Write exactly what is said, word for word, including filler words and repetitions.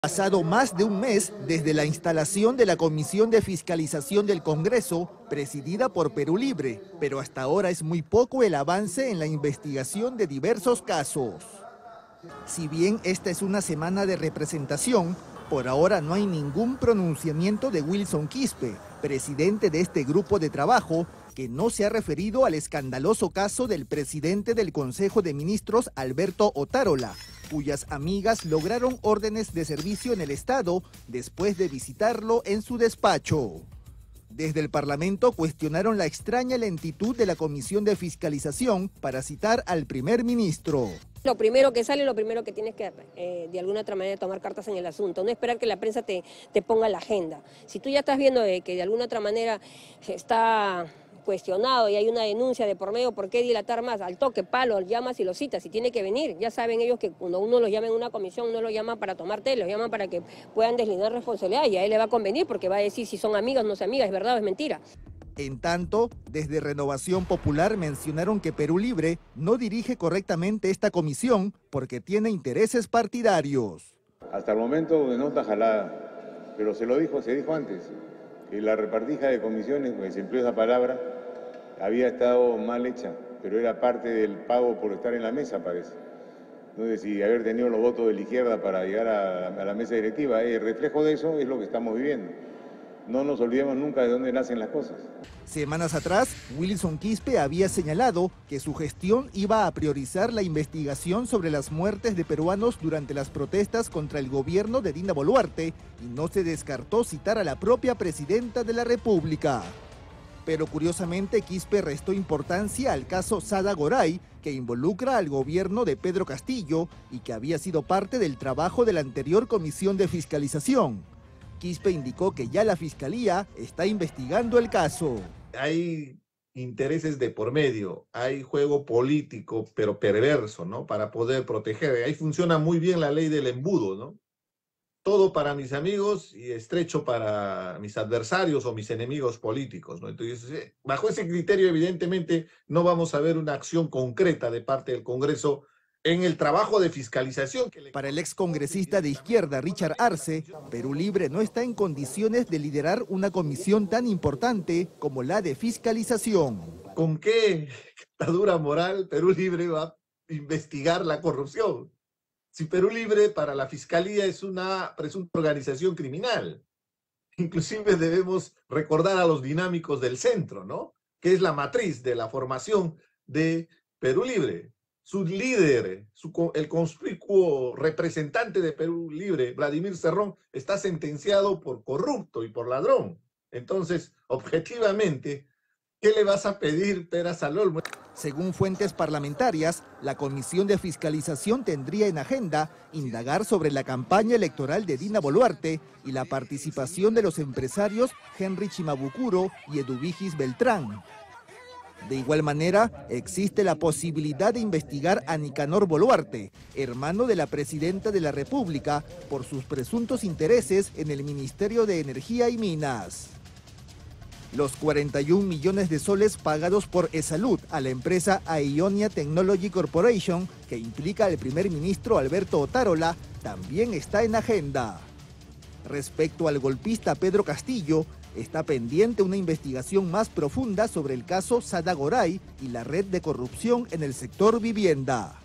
Pasado más de un mes desde la instalación de la Comisión de Fiscalización del Congreso, presidida por Perú Libre, pero hasta ahora es muy poco el avance en la investigación de diversos casos. Si bien esta es una semana de representación, por ahora no hay ningún pronunciamiento de Wilson Quispe, presidente de este grupo de trabajo, que no se ha referido al escandaloso caso del presidente del Consejo de Ministros, Alberto Otárola, cuyas amigas lograron órdenes de servicio en el Estado después de visitarlo en su despacho. Desde el Parlamento cuestionaron la extraña lentitud de la Comisión de Fiscalización para citar al primer ministro. Lo primero que sale, lo primero que tienes que, eh, de alguna otra manera, tomar cartas en el asunto, no esperar que la prensa te, te ponga la agenda. Si tú ya estás viendo eh, que de alguna otra manera está cuestionado y hay una denuncia de por medio, ¿por qué dilatar más? Al toque, palo, llamas y lo citas, y tiene que venir. Ya saben ellos que cuando uno los llama en una comisión, no los llama para tomar té, los llaman para que puedan deslindar responsabilidad, y a él le va a convenir porque va a decir si son amigas o no son amigas, es verdad o es mentira. En tanto, desde Renovación Popular mencionaron que Perú Libre no dirige correctamente esta comisión porque tiene intereses partidarios. Hasta el momento de nota jalada, pero se lo dijo, se dijo antes, que la repartija de comisiones, pues se empleó esa palabra, había estado mal hecha, pero era parte del pago por estar en la mesa, parece. Entonces, si haber tenido los votos de la izquierda para llegar a, a la mesa directiva, el reflejo de eso es lo que estamos viviendo. No nos olvidemos nunca de dónde nacen las cosas. Semanas atrás, Wilson Quispe había señalado que su gestión iba a priorizar la investigación sobre las muertes de peruanos durante las protestas contra el gobierno de Dina Boluarte, y no se descartó citar a la propia presidenta de la República. Pero curiosamente, Quispe restó importancia al caso Sada Goray, que involucra al gobierno de Pedro Castillo y que había sido parte del trabajo de la anterior Comisión de Fiscalización. Quispe indicó que ya la Fiscalía está investigando el caso. Hay intereses de por medio, hay juego político, pero perverso, ¿no? Para poder proteger. Ahí funciona muy bien la ley del embudo, ¿no? Todo para mis amigos y estrecho para mis adversarios o mis enemigos políticos, ¿no? Entonces, bajo ese criterio, evidentemente, no vamos a ver una acción concreta de parte del Congreso en el trabajo de fiscalización. Para el excongresista de izquierda Richard Arce, Perú Libre no está en condiciones de liderar una comisión tan importante como la de fiscalización. ¿Con qué catadura moral Perú Libre va a investigar la corrupción? Si Perú Libre para la Fiscalía es una presunta organización criminal. Inclusive debemos recordar a los dinámicos del centro, ¿no? Que es la matriz de la formación de Perú Libre. Su líder, su, el conspicuo representante de Perú Libre, Vladimir Cerrón, está sentenciado por corrupto y por ladrón. Entonces, objetivamente, ¿qué le vas a pedir, peras al olmo? Según fuentes parlamentarias, la Comisión de Fiscalización tendría en agenda indagar sobre la campaña electoral de Dina Boluarte y la participación de los empresarios Henry Chimabukuro y Eduvigis Beltrán. De igual manera, existe la posibilidad de investigar a Nicanor Boluarte, hermano de la presidenta de la República, por sus presuntos intereses en el Ministerio de Energía y Minas. Los cuarenta y un millones de soles pagados por Esalud a la empresa Aionia Technology Corporation, que implica al primer ministro Alberto Otárola, también está en agenda. Respecto al golpista Pedro Castillo, está pendiente una investigación más profunda sobre el caso Sada Goray y la red de corrupción en el sector vivienda.